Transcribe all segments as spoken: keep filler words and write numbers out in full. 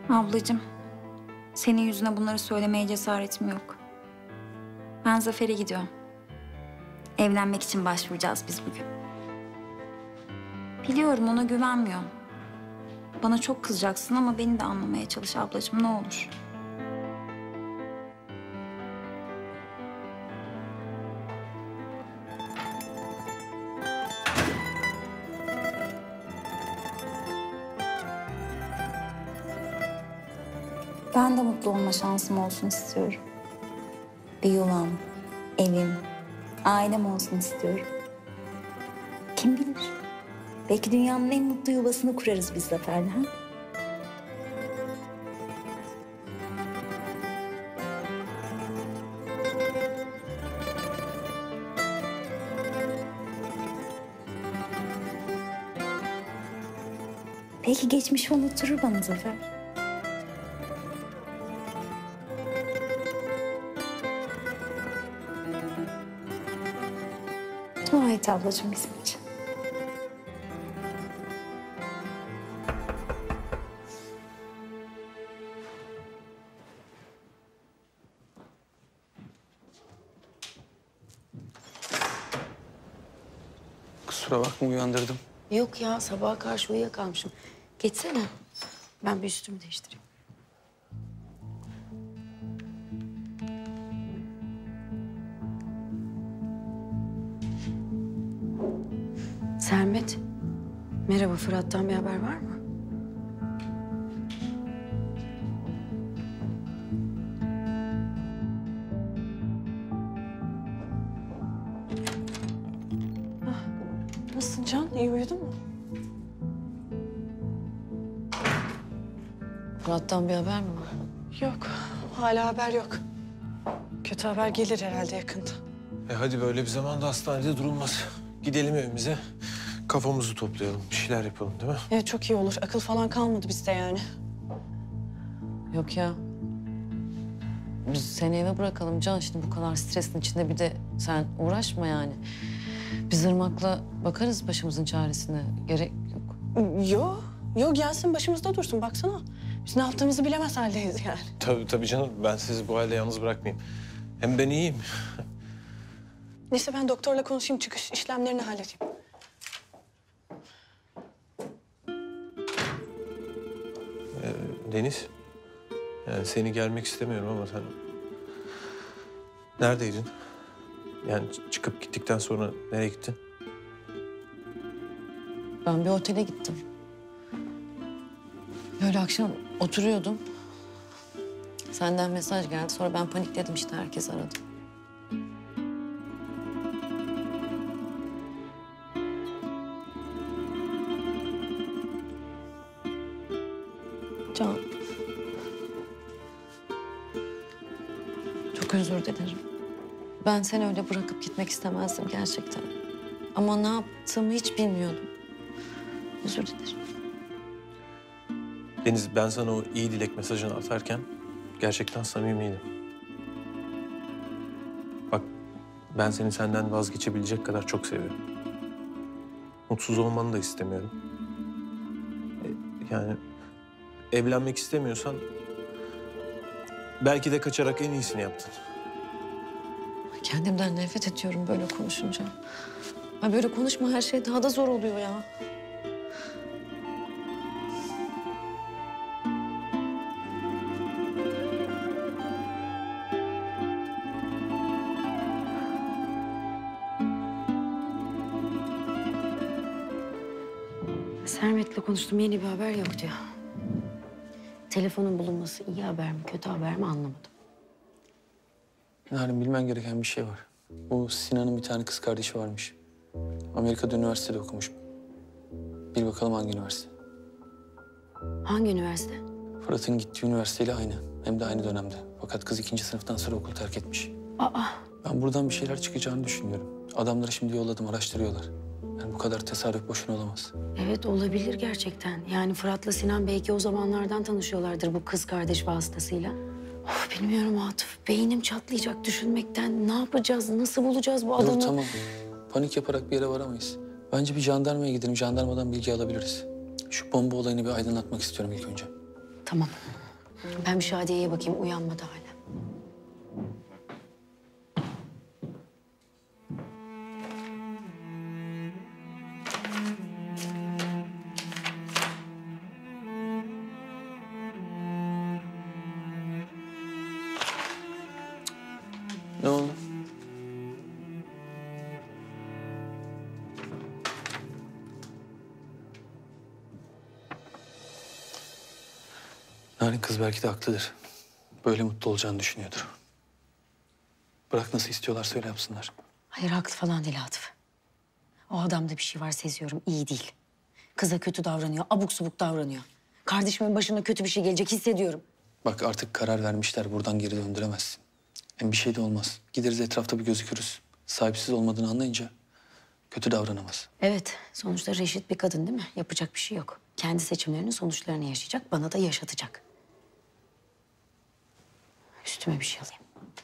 Ablacığım, senin yüzüne bunları söylemeye cesaretim yok. Ben Zafer'e gidiyorum. Evlenmek için başvuracağız biz bugün. Biliyorum ona güvenmiyorum. Bana çok kızacaksın ama beni de anlamaya çalış ablacığım, ne olur. Ben de mutlu olma şansım olsun istiyorum. Bir yuvam, evim, ailem olsun istiyorum. Kim bilir? Belki dünyanın en mutlu yuvasını kurarız biz Zafer'le, ha? Belki geçmişi unutturur bana Zafer. Dua et ablacığım bizim için. Kusura bakma uyandırdım. Yok ya, sabaha karşı uyuyakalmışım. Geçsene. Ben bir üstümü değiştireyim. Sermet. Merhaba, Fırat'tan bir haber var mı? Nasılsın Can? İyi uyudun mu? Fırat'tan bir haber mi var? Yok. Hala haber yok. Kötü haber gelir herhalde yakında. E hadi böyle bir zamanda hastanede durulmaz. Gidelim evimize, kafamızı toplayalım, bir şeyler yapalım değil mi? Evet çok iyi olur. Akıl falan kalmadı bizde yani. Yok ya. Biz seni eve bırakalım Can. Şimdi bu kadar stresin içinde bir de sen uğraşma yani. Biz Irmak'la bakarız başımızın çaresine. Gerek yok. Yo, yo gelsin başımızda dursun. Baksana. Biz ne yaptığımızı bilemez haldeyiz yani. Tabii tabii canım, ben sizi bu halde yalnız bırakmayayım. Hem ben iyiyim. Neyse ben doktorla konuşayım. Çıkış işlemlerini halledeyim. Ee, Deniz, yani seni gelmek istemiyorum ama sen... Neredeydin? Yani çıkıp gittikten sonra nereye gittin? Ben bir otele gittim. Böyle akşam oturuyordum. Senden mesaj geldi. Sonra ben panikledim işte, herkes aradı. Can. Çok özür dilerim. Ben seni öyle bırakıp gitmek istemezdim gerçekten. Ama ne yaptığımı hiç bilmiyordum. Özür dilerim. Deniz, ben sana o iyi dilek mesajını atarken gerçekten samimiydim. Bak, ben seni senden vazgeçebilecek kadar çok seviyorum. Mutsuz olmanı da istemiyorum. E, Yani evlenmek istemiyorsan belki de kaçarak en iyisini yaptın. Kendimden nefret ediyorum böyle konuşunca. Ay böyle konuşma, her şey daha da zor oluyor ya. Sermet'le konuştum, yeni bir haber yok diyor. Telefonun bulunması iyi haber mi, kötü haber mi anlamadım. Narin, bilmen gereken bir şey var. Bu Sinan'ın bir tane kız kardeşi varmış. Amerika'da üniversitede okumuş. Bil bakalım hangi üniversite? Hangi üniversite? Fırat'ın gittiği üniversiteyle aynı. Hem de aynı dönemde. Fakat kız ikinci sınıftan sonra okulu terk etmiş. Aa, Ben buradan bir şeyler çıkacağını düşünüyorum. Adamları şimdi yolladım, araştırıyorlar. Yani bu kadar tesadüf boşuna olamaz. evet olabilir gerçekten. Yani Fırat'la Sinan belki o zamanlardan tanışıyorlardır bu kız kardeş vasıtasıyla. Of, bilmiyorum Atıf. Beynim çatlayacak düşünmekten. Ne yapacağız, nasıl bulacağız bu adamı? Dur tamam. Panik yaparak bir yere varamayız. Bence bir jandarmaya gidelim. Jandarmadan bilgi alabiliriz. Şu bomba olayını bir aydınlatmak istiyorum ilk önce. Tamam. Ben bir Şadiye'ye bakayım, uyanmadı hala. Ne oldu? Narin kız belki de haklıdır. Böyle mutlu olacağını düşünüyordur. Bırak nasıl istiyorlar söyle yapsınlar. Hayır, haklı falan değil Atıf. O adamda bir şey var, seziyorum, iyi değil. Kıza kötü davranıyor, abuk subuk davranıyor. Kardeşimin başına kötü bir şey gelecek hissediyorum. Bak artık karar vermişler, buradan geri döndüremezsin. Hem bir şey de olmaz. Gideriz etrafta bir gözükürüz. Sahipsiz olmadığını anlayınca kötü davranamaz. Evet, sonuçta reşit bir kadın değil mi? Yapacak bir şey yok. Kendi seçimlerinin sonuçlarını yaşayacak, bana da yaşatacak. Üstüme bir şey alayım.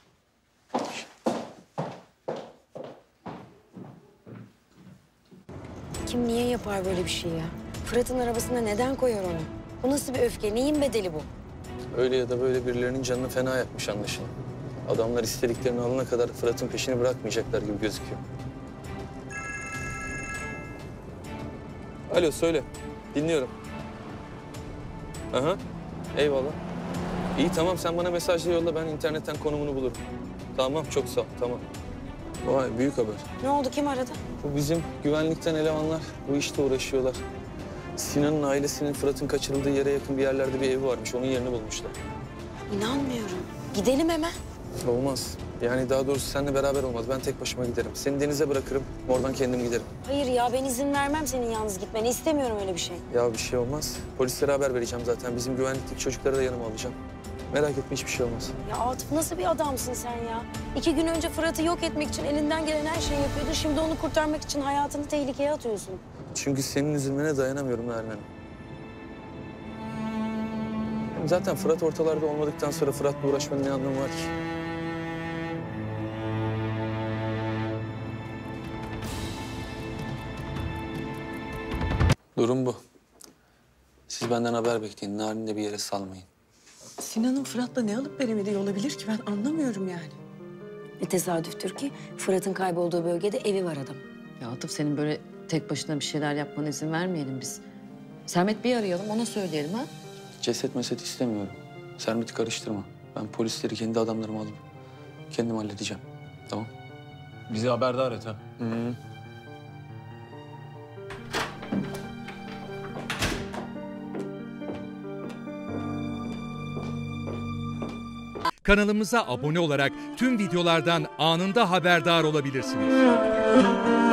Kim niye yapar böyle bir şey ya? Fırat'ın arabasına neden koyar onu? Bu nasıl bir öfke? Neyin bedeli bu? Öyle ya da böyle birilerinin canını fena yapmış anlaşılan. Adamlar istediklerini alana kadar Fırat'ın peşini bırakmayacaklar gibi gözüküyor. Alo söyle. Dinliyorum. Aha. Eyvallah. İyi tamam sen bana mesajla yolla ben internetten konumunu bulurum. Tamam çok sağ ol tamam. Vay büyük haber. Ne oldu? Kim aradı? Bu bizim güvenlikten elemanlar bu işte uğraşıyorlar. Sinan'ın ailesinin Fırat'ın kaçırıldığı yere yakın bir yerlerde bir evi varmış. Onun yerini bulmuşlar. İnanmıyorum. Gidelim hemen. Olmaz. Yani daha doğrusu seninle beraber olmaz. Ben tek başıma giderim. Seni denize bırakırım. Oradan kendim giderim. Hayır ya, ben izin vermem senin yalnız gitmene. İstemiyorum öyle bir şey. Ya bir şey olmaz. Polislere haber vereceğim zaten. Bizim güvenlikteki çocukları da yanıma alacağım. Merak etme hiçbir şey olmaz. Ya Atıf nasıl bir adamsın sen ya? İki gün önce Fırat'ı yok etmek için elinden gelen her şeyi yapıyordun. Şimdi onu kurtarmak için hayatını tehlikeye atıyorsun. Çünkü senin üzülmene dayanamıyorum Narin Hanım. Hem zaten Fırat ortalarda olmadıktan sonra Fırat'la uğraşmanın ne anlamı var ki? Durum bu. Siz benden haber bekleyin. Narin'i de bir yere salmayın. Sinan'ın Fırat'la ne alıp veremediği olabilir ki? Ben anlamıyorum yani. Ne tesadüftür ki Fırat'ın kaybolduğu bölgede evi var adam. Ya Atıf senin böyle tek başına bir şeyler yapmana izin vermeyelim biz. Sermet Bey'i arayalım, ona söyleyelim ha. Ceset meset istemiyorum. Sermet'i karıştırma. Ben polisleri kendi adamlarıma alıp kendim halledeceğim. Tamam? Bizi haberdar et ha. Hı -hı. Kanalımıza abone olarak tüm videolardan anında haberdar olabilirsiniz.